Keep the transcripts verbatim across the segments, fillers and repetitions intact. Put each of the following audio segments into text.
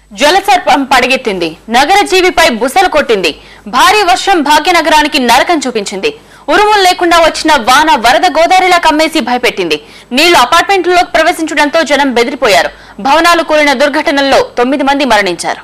జలసర్పం పడగెత్తింది. నగర జీవిపై బుసలు కొట్టింది. భారీ వర్షం భాగ్యనగరానికి నరకం చూపించింది. ఉరుములు లేకుండా వచ్చిన వాన వరద గోదావరిలా కమ్మేసి భయపెట్టింది. నీళ్లు అపార్ట్మెంట్లలోకి ప్రవేశించడంతో జనం బెదిరిపోయారు. భవనాలు కూలిన దుర్ఘటనల్లో తొమ్మిది మంది మరణించారు.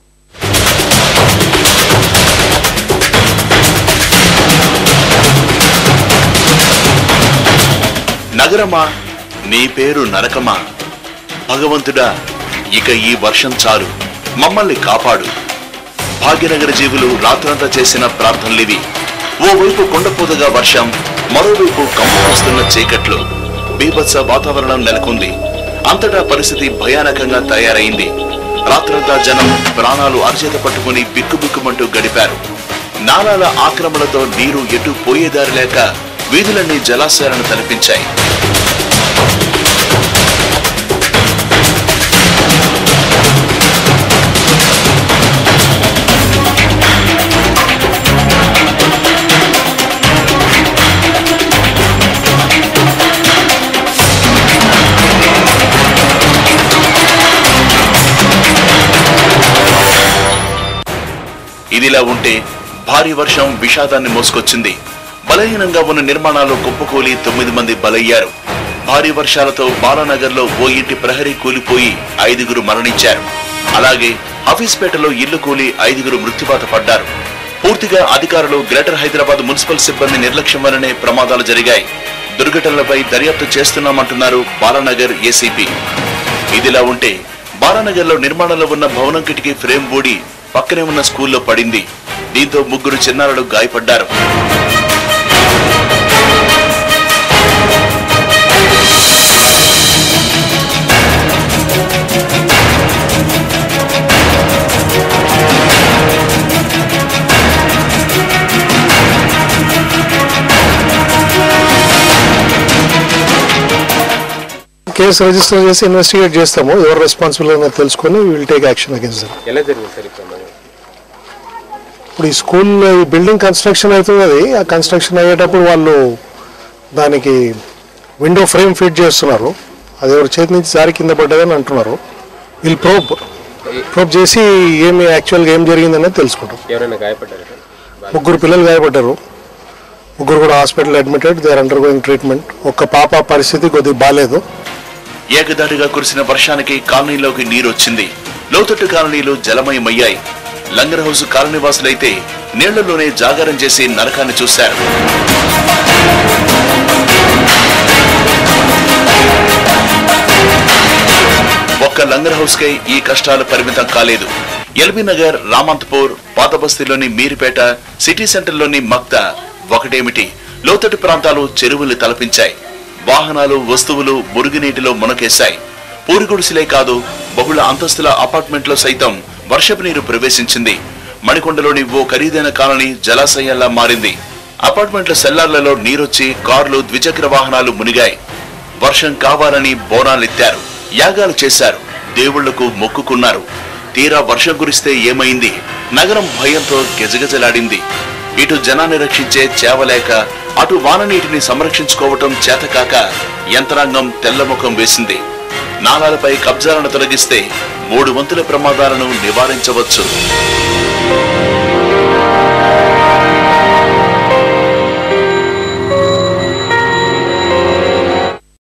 నగరమా, నీ పేరు నరకమా? భగవంతుడా, ఇక ఈ వర్షం చాలు, మమ్మల్ని కాపాడు. భాగ్యనగర జీవులు రాత్రంతా చేసిన ప్రార్థనలివి. ఓవైపు కొండపోతగా వర్షం, మరోవైపు కంపొస్తున్న చీకట్లు. బీభత్స వాతావరణం నెలకొంది. అంతటా పరిస్థితి భయానకంగా తయారైంది. రాత్రంతా జనం ప్రాణాలు అరచేత పట్టుకుని బిక్కుబిక్కుమంటూ గడిపారు. నాలాల ఆక్రమణలతో నీరు ఎటు పోయేదారి లేక వీధులన్నీ జలాశయాలను తలపించాయి. ఇదిలా ఉంటే భారీ వర్షం విషాదాన్ని మోసుకొచ్చింది. బలహీనంగా ఉన్న నిర్మాణాలు కుప్పకూలి తొమ్మిది మంది బలయ్యారు. భారీ వర్షాలతో బాలానగర్ లో ఓ ఇంటి ప్రహరీ కూలిపోయి ఐదుగురు మరణించారు. అలాగే హఫీజ్పేటలో ఇల్లు కూలి ఐదుగురు మృత్యువాత పడ్డారు. పూర్తిగా అధికారులు గ్రేటర్ హైదరాబాద్ మున్సిపల్ సిబ్బంది నిర్లక్ష్యం వల్లనే ప్రమాదాలు జరిగాయి. దుర్ఘటనలపై దర్యాప్తు చేస్తున్నామంటున్నారు బాలానగర్ ఏసీపీ. ఇదిలా ఉంటే బాలానగర్ లో నిర్మాణంలో ఉన్న భవనం కిటికీ ఫ్రేమ్ ఊడి పక్కనే ఉన్న స్కూల్లో పడింది. దీంతో ముగ్గురు చిన్నారులు గాయపడ్డారు. కేసు రిజిస్టర్ చేసి ఇన్వెస్టిగేట్ చేస్తాము. ఎవరు రెస్పాన్సిబుల్ అనేది తెలుసుకొని will take action agains them. ఎలా జరిగింది సార్ ఇప్పుడు? ఇప్పుడు ఈ స్కూల్ ఈ బిల్డింగ్ కన్స్ట్రక్షన్ అవుతుంది. ఆ కన్స్ట్రక్షన్ అయ్యేటప్పుడు వాళ్ళు దానికి విండో ఫ్రేమ్ ఫిట్ చేస్తున్నారు. అది ఎవరి చేతి నుంచి జారి కింద పడ్డదని అంటున్నారు. వీళ్ళు ప్రోబ్ ప్రోబ్ చేసి ఏమి యాక్చువల్గా ఏం జరిగిందనేది తెలుసుకుంటాం. ఎవరైనా గాయపడ్డారు? ముగ్గురు పిల్లలు గాయపడ్డారు. ముగ్గురు కూడా hospital admitted. They are undergoing treatment. ఒక్క పాప పరిస్థితి కొద్దిగా బాగాలేదు. ఏకదాటిగా కురిసిన వర్షానికి కాలనీలోకి నీరు వచ్చింది. లోతట్టు కాలనీలు జలమయమయ్యాయి. లంగర్ హౌస్ కాలనీవాసులైతే నీళ్లలోనే జాగారం చేసి నరకాన్ని చూశారు. ఒక్క లంగర్ హౌస్ కై ఈ కష్టాలు పరిమితం కాలేదు. ఎల్బీ నగర్, రామంతపూర్, పాతబస్తీలోని మీరిపేట, సిటీ సెంటర్లోని మక్తా ఒకటేమిటి లోతట్టు ప్రాంతాలు చెరువుల్ని తలపించాయి. వాహనాలు, వస్తువులు మురుగునీటిలో మునకేశాయి. పూరిగుడిసెలే కాదు, బహుళ అంతస్తుల అపార్ట్మెంట్లో సైతం వర్షపు నీరు ప్రవేశించింది. మణికొండలోని ఓ ఖరీదైన కాలనీ జలాశయంలా మారింది. అపార్ట్మెంట్ల సెల్లార్లలో నీరొచ్చి కార్లు, ద్విచక్ర వాహనాలు మునిగాయి. వర్షం కావాలని బోనాలెత్తారు, యాగాలు చేశారు, దేవుళ్లకు మొక్కుకున్నారు. తీరా వర్షం కురిస్తే ఏమైంది? నగరం భయంతో గజగజలాడింది. ఇటు జనాన్ని రక్షించే చేవలేక, అటు వాననీటిని సంరక్షించుకోవటం చేతకాక యంత్రాంగం తెల్లముఖం వేసింది. నాలాలపై కబ్జాలను తొలగిస్తే మూడు వంతుల ప్రమాదాలను నివారించవచ్చు.